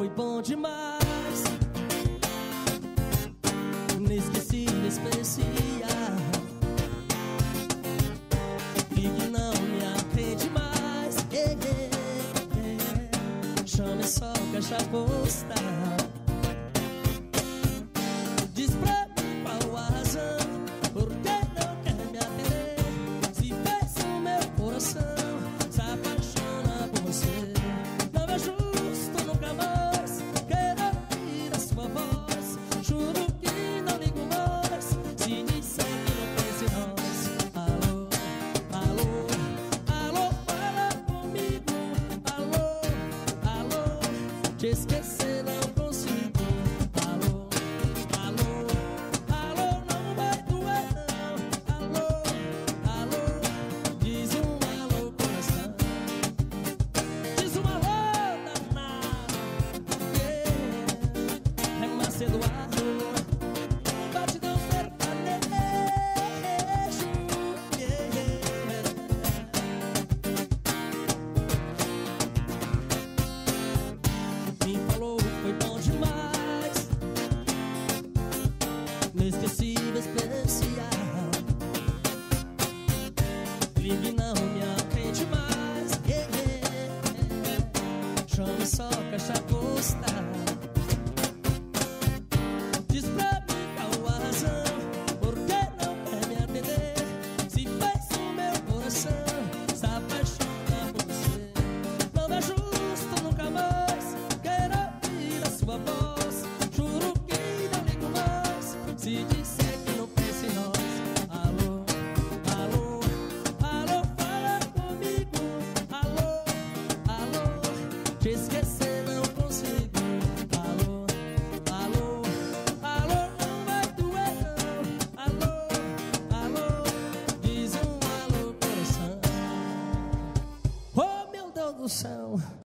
foi bom demais. Inesquecível, especial. E que não me atende mais. Chame só caixa postal. Diz pra mim qual a razão, por que não quer me atender? Se fez o meu coração se apaixona por você. Não é justo nunca mais querer ouvir a sua voz. Juro que não ligo mais se disser que não pensa em nós. Alô, alô, alô, fala comigo. Alô, alô, te esqueci.